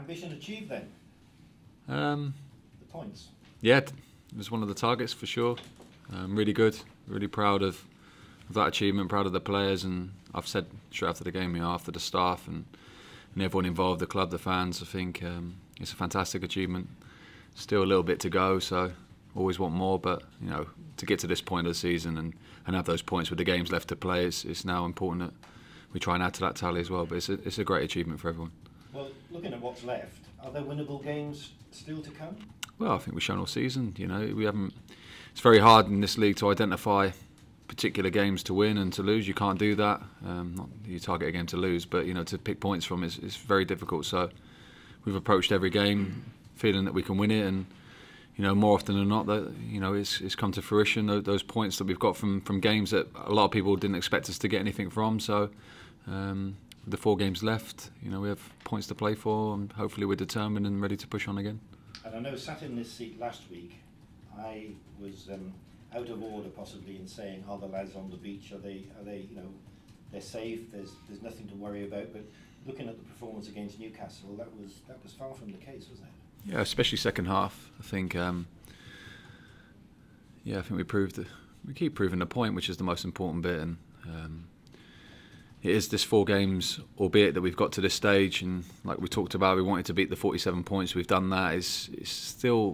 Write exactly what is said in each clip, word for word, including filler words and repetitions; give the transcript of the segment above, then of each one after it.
ambition achieved then? Um, the points? Yeah, it was one of the targets for sure. Um, really good, really proud of, of that achievement, proud of the players, and I've said straight after the game, you know, after the staff and, and everyone involved, the club, the fans, I think um, it's a fantastic achievement. Still a little bit to go, so always want more, but you know, to get to this point of the season and, and have those points with the games left to play, it's, it's now important that we try and add to that tally as well. But it's a, it's a great achievement for everyone. Well, looking at what's left, are there winnable games still to come? Well, I think we've shown all season. You know, we haven't. It's very hard in this league to identify particular games to win and to lose. You can't do that. Um, not you target a game to lose, but you know, to pick points from is is very difficult. So we've approached every game feeling that we can win it, and you know, more often than not, that you know, it's it's come to fruition. Those, those points that we've got from from games that a lot of people didn't expect us to get anything from. So. Um, With the four games left, you know, we have points to play for, and hopefully we're determined and ready to push on again. And I know, sat in this seat last week, I was um, out of order possibly in saying, are the lads on the beach? Are they? Are they? You know, they're safe. There's there's nothing to worry about. But looking at the performance against Newcastle, that was that was far from the case, wasn't it? Yeah, especially second half. I think. Um, yeah, I think we proved that we keep proving the point, which is the most important bit, and. Um, It is this four games, albeit that we've got to this stage, and like we talked about, we wanted to beat the forty-seven points. We've done that. It's, it's still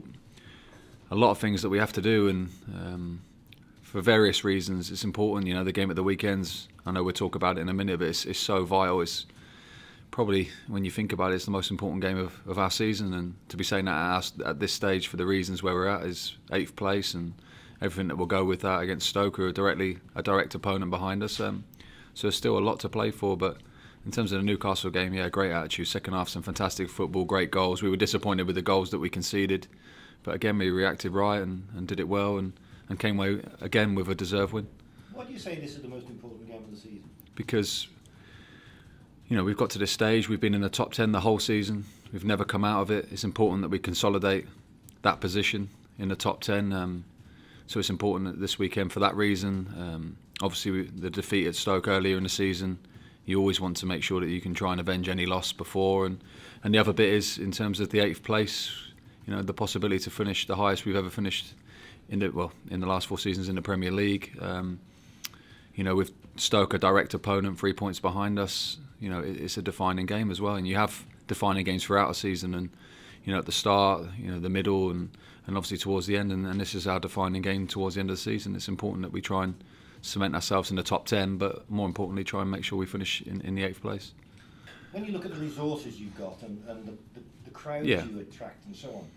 a lot of things that we have to do, and um, for various reasons, it's important. You know, the game at the weekends. I know we'll talk about it in a minute, but it's, it's so vital. It's probably, when you think about it, it's the most important game of, of our season, and to be saying that at, our, at this stage for the reasons where we're at is eighth place, and everything that will go with that against Stoke, who are directly a direct opponent behind us. Um, So there's still a lot to play for, but in terms of the Newcastle game, yeah, great attitude. Second half, some fantastic football, great goals. We were disappointed with the goals that we conceded, but again, we reacted right and, and did it well, and, and came away again with a deserved win. Why do you say this is the most important game of the season? Because, you know, we've got to this stage. We've been in the top ten the whole season. We've never come out of it. It's important that we consolidate that position in the top ten. Um, so it's important this weekend for that reason. Um, Obviously, we, the defeat at Stoke earlier in the season, you always want to make sure that you can try and avenge any loss before. And, and the other bit is, in terms of the eighth place, you know, the possibility to finish the highest we've ever finished in the well in the last four seasons in the Premier League. Um, you know, with Stoke a direct opponent, three points behind us. You know, it, it's a defining game as well, and you have defining games throughout a season. And you know, at the start, you know, the middle, and, and obviously towards the end. And, and this is our defining game towards the end of the season. It's important that we try and cement ourselves in the top ten, but more importantly, try and make sure we finish in, in the eighth place. When you look at the resources you've got and, and the, the, the crowds yeah. you attract and so on,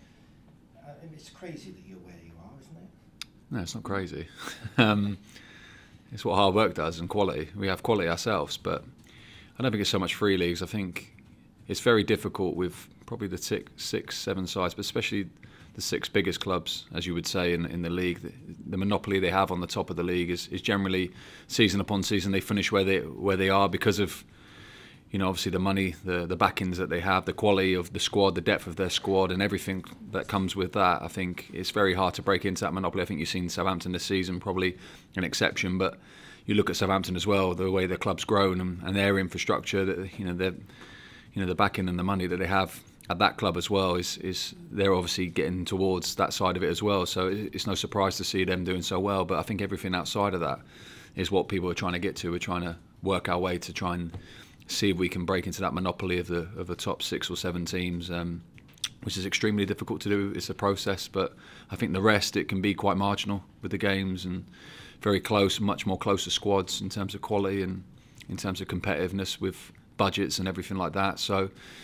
uh, it's crazy that you're where you are, isn't it? No, it's not crazy. um, it's what hard work does and quality. We have quality ourselves, but I don't think it's so much free leagues. I think it's very difficult with probably the six, six seven sides, but especially the six biggest clubs, as you would say, in, in the league. The, the monopoly they have on the top of the league is, is generally season upon season they finish where they where they are because of, you know, obviously the money, the the backings that they have, the quality of the squad, the depth of their squad, and everything that comes with that. I think it's very hard to break into that monopoly. I think you've seen Southampton this season, probably an exception, but you look at Southampton as well, the way the club's grown and, and their infrastructure, that you know, their you know the backing and the money that they have at that club as well is is they're obviously getting towards that side of it as well. So it's no surprise to see them doing so well. But I think everything outside of that is what people are trying to get to. We're trying to work our way to try and see if we can break into that monopoly of the of the top six or seven teams, um, which is extremely difficult to do. It's a process, but I think the rest, it can be quite marginal with the games and very close, much more closer squads in terms of quality and in terms of competitiveness with budgets and everything like that. So.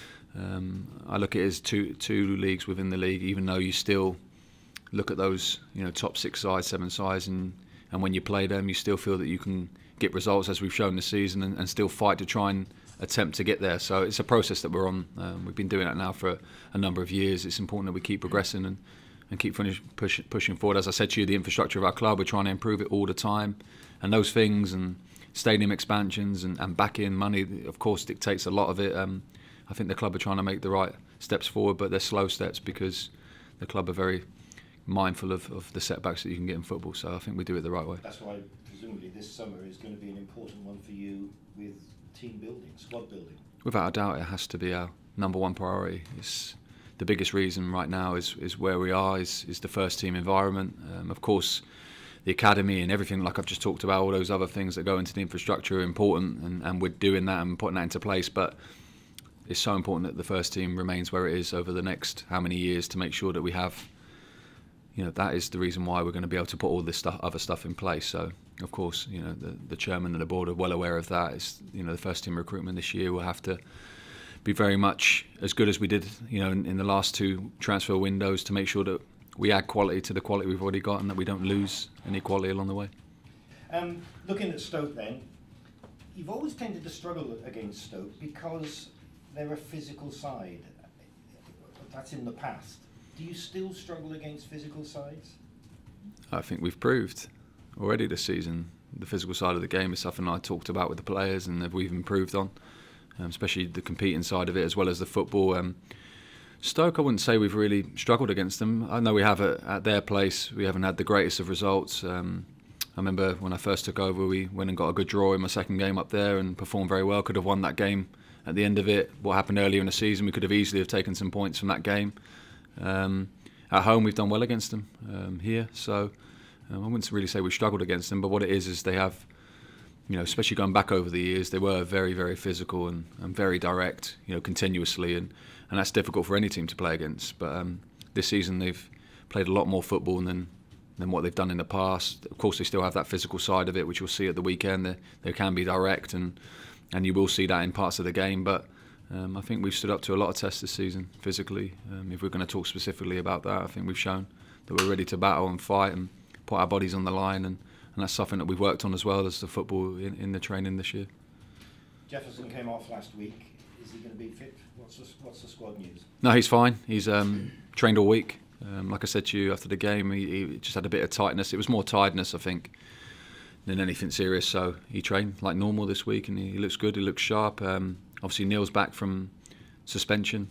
Um, I look at it as two two leagues within the league, even though you still look at those, you know, top six sides, seven sides, and, and when you play them, you still feel that you can get results, as we've shown this season, and, and still fight to try and attempt to get there. So it's a process that we're on. Um, we've been doing that now for a, a number of years. It's important that we keep progressing and, and keep finish, push, pushing forward. As I said to you, the infrastructure of our club, we're trying to improve it all the time, and those things and stadium expansions and, and back-in money, of course, dictates a lot of it. Um, I think the club are trying to make the right steps forward, but they're slow steps because the club are very mindful of, of the setbacks that you can get in football. So I think we do it the right way. That's why presumably this summer is going to be an important one for you with team building, squad building. Without a doubt, it has to be our number one priority. It's the biggest reason right now is is where we are, is is the first team environment. Um, of course, the academy and everything like I've just talked about, all those other things that go into the infrastructure are important, and, and we're doing that and putting that into place. But it's so important that the first team remains where it is over the next how many years, to make sure that we have, you know, that is the reason why we're going to be able to put all this stuff, other stuff in place. So, of course, you know, the, the chairman and the board are well aware of that. It's, you know, the first team recruitment this year will have to be very much as good as we did, you know, in, in the last two transfer windows, to make sure that we add quality to the quality we've already got and that we don't lose any quality along the way. Um, looking at Stoke then, you've always tended to struggle against Stoke because they're a physical side. That's in the past. Do you still struggle against physical sides? I think we've proved already this season the physical side of the game is something I talked about with the players and that we've improved on, um, especially the competing side of it as well as the football. Um, Stoke, I wouldn't say we've really struggled against them. I know we have at, at their place. We haven't had the greatest of results. Um, I remember when I first took over, we went and got a good draw in my second game up there and performed very well. Could have won that game at the end of it. What happened earlier in the season, we could have easily have taken some points from that game. Um, at home, we've done well against them um, here. So um, I wouldn't really say we struggled against them, but what it is is they have, you know, especially going back over the years, they were very, very physical and, and very direct, you know, continuously, and, and that's difficult for any team to play against. But um, this season they've played a lot more football than than what they've done in the past. Of course, they still have that physical side of it, which you'll see at the weekend. They, they can be direct, and and you will see that in parts of the game. But um, I think we've stood up to a lot of tests this season physically. Um, if we're going to talk specifically about that, I think we've shown that we're ready to battle and fight and put our bodies on the line, and, and that's something that we've worked on as well as the football in, in the training this year. Jefferson came off last week. Is he going to be fit? What's the, what's the squad news? No, he's fine. He's um, trained all week. Um, like I said to you after the game, he, he just had a bit of tightness. It was more tiredness, I think, than anything serious. So he trained like normal this week, and he, he looks good. He looks sharp. Um, obviously, Neil's back from suspension,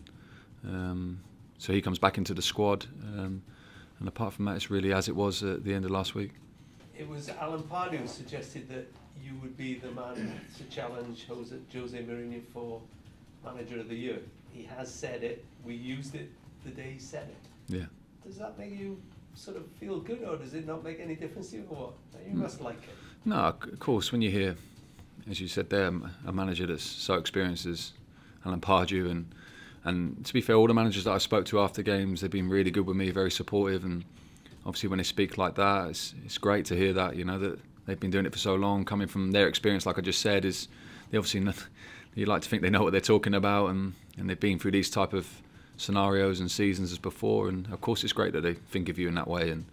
um, so he comes back into the squad. Um, and apart from that, it's really as it was at the end of last week. It was Alan Pardew who suggested that you would be the man to challenge Jose, Jose Mourinho for Manager of the Year. He has said it. We used it the day he said it. Yeah. Does that make you sort of feel good, or does it not make any difference to you, or what? You must like it. No, of course, when you hear, as you said there, a manager that's so experienced as Alan Pardew, and and to be fair, all the managers that I spoke to after games, they've been really good with me, very supportive, and obviously when they speak like that, it's it's great to hear that, you know, that they've been doing it for so long, coming from their experience, like I just said, is they obviously know, you like to think they know what they're talking about, and, and they've been through these type of scenarios and seasons as before, and of course it's great that they think of you in that way, and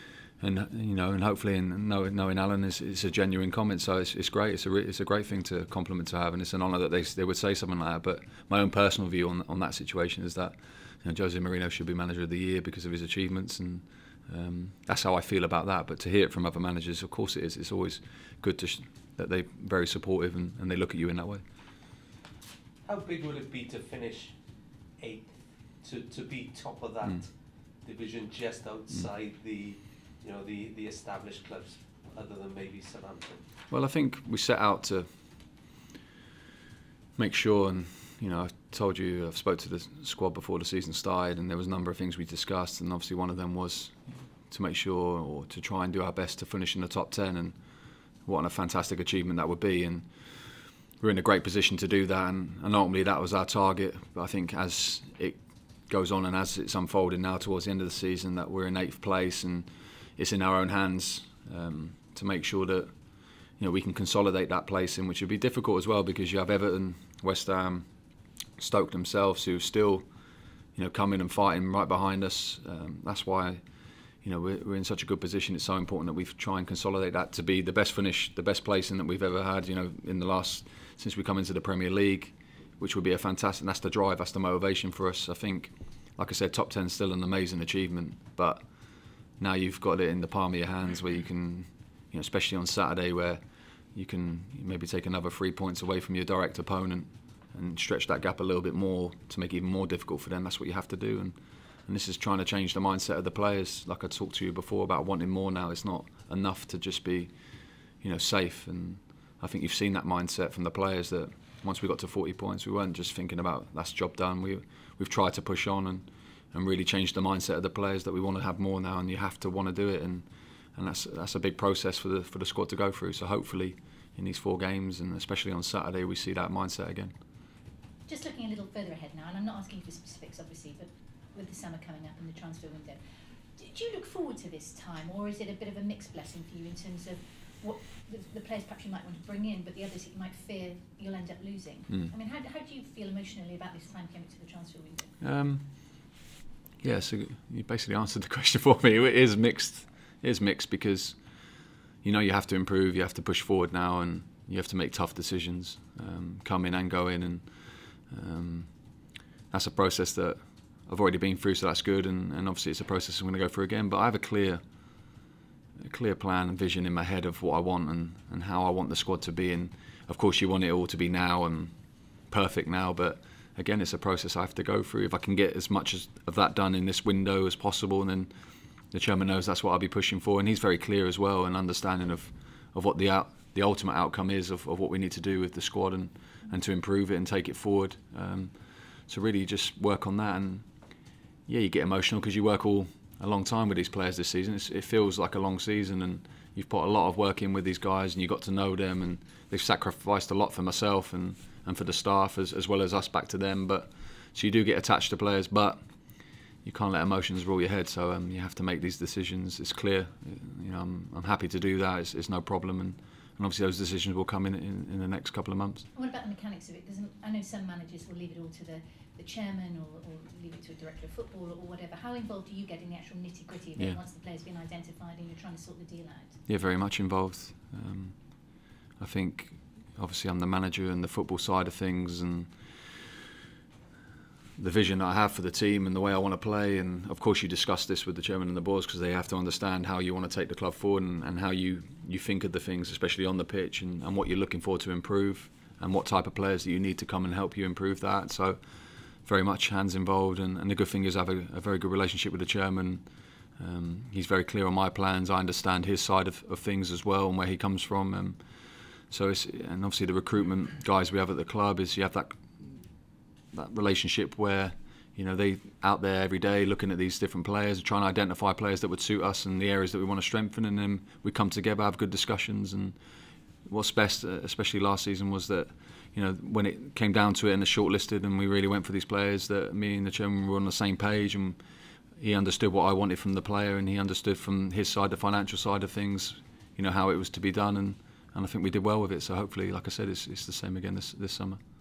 and you know, and hopefully, and knowing, knowing Alan is it's a genuine comment, so it's it's great. It's a it's a great thing to compliment to have, and it's an honour that they they would say something like that. But my own personal view on on that situation is that, you know, Jose Mourinho should be manager of the year because of his achievements, and um, that's how I feel about that. But to hear it from other managers, of course it is. It's always good to sh that they're very supportive and, and they look at you in that way. How big would it be to finish eighth, to to be top of that mm. division, just outside mm. the you know, the, the established clubs, other than maybe Southampton? Well, I think we set out to make sure, and you know, I told you, I've spoke to the squad before the season started, and there was a number of things we discussed, and obviously one of them was to make sure, or to try and do our best to finish in the top ten, and what a fantastic achievement that would be, and we're in a great position to do that, and, and ultimately that was our target. But I think as it goes on and as it's unfolding now towards the end of the season, that we're in eighth place, and it's in our own hands um, to make sure that, you know, we can consolidate that place in, which would be difficult as well, because you have Everton, West Ham, Stoke themselves, who still, you know, coming and fighting right behind us. Um, that's why, you know, we're, we're in such a good position. It's so important that we try and consolidate that to be the best finish, the best placing that we've ever had, you know, in the last, since we come into the Premier League, which would be a fantastic, that's the drive, that's the motivation for us. I think, like I said, top ten is still an amazing achievement, but now you've got it in the palm of your hands, where you can, you know, especially on Saturday, where you can maybe take another three points away from your direct opponent and stretch that gap a little bit more to make it even more difficult for them. That's what you have to do, and and this is trying to change the mindset of the players. Like I talked to you before about wanting more now. It's not enough to just be, you know, safe, and I think you've seen that mindset from the players, that once we got to forty points, we weren't just thinking about that's job done. We we've tried to push on and, and really change the mindset of the players that we want to have more now, and you have to want to do it, and and that's that's a big process for the for the squad to go through. So hopefully in these four games, and especially on Saturday, we see that mindset again. Just looking a little further ahead now, and I'm not asking for specifics obviously, but with the summer coming up and the transfer window, do you look forward to this time, or is it a bit of a mixed blessing for you in terms of what the, the players perhaps you might want to bring in, but the others you might fear you'll end up losing? Mm. I mean, how, how do you feel emotionally about this time coming to the transfer window? Um, yeah, so you basically answered the question for me. It is mixed. It is mixed because you know you have to improve, you have to push forward now, and you have to make tough decisions, um, come in and go in, and um, that's a process that I've already been through, so that's good, and, and obviously it's a process I'm going to go through again. But I have a clear, a clear plan and vision in my head of what I want and, and how I want the squad to be. And of course, you want it all to be now and perfect now, but again, it's a process I have to go through. If I can get as much as, of that done in this window as possible, and then the chairman knows that's what I'll be pushing for, and he's very clear as well, and understanding of, of what the out, the ultimate outcome is of, of what we need to do with the squad and, and to improve it and take it forward. Um, so really, just work on that. And yeah, you get emotional because you work all a long time with these players this season. It's, it feels like a long season, and you've put a lot of work in with these guys, and you got to know them, and they've sacrificed a lot for myself and, and for the staff as, as well as us back to them. But so you do get attached to players, but you can't let emotions rule your head. So um, you have to make these decisions. It's clear, you know, I'm, I'm happy to do that. It's, it's no problem, and, and obviously those decisions will come in, in in the next couple of months. What about the mechanics of it? Because I know some managers will leave it all to the the chairman, or, or leave it to a director of football or whatever. How involved do you get in the actual nitty gritty of it, yeah, once the player's been identified and you're trying to sort the deal out? Yeah, very much involved. Um, I think obviously I'm the manager and the football side of things, and the vision that I have for the team and the way I want to play, and of course you discuss this with the chairman and the boards because they have to understand how you want to take the club forward, and, and how you, you think of the things, especially on the pitch, and, and what you're looking for to improve, and what type of players that you need to come and help you improve that. So very much hands involved, and, and the good thing is I have a, a very good relationship with the chairman. Um, he's very clear on my plans. I understand his side of, of things as well, and where he comes from. Um, so it's, and obviously the recruitment guys we have at the club, is you have that that relationship where, you know, they out there every day looking at these different players, trying to identify players that would suit us and the areas that we want to strengthen, and then we come together, have good discussions. And what's best, especially last season, was that, you know, when it came down to it and the shortlisted and we really went for these players, that me and the chairman were on the same page, and he understood what I wanted from the player, and he understood from his side, the financial side of things, you know, how it was to be done, and, and I think we did well with it. So hopefully, like I said, it's, it's the same again this, this summer.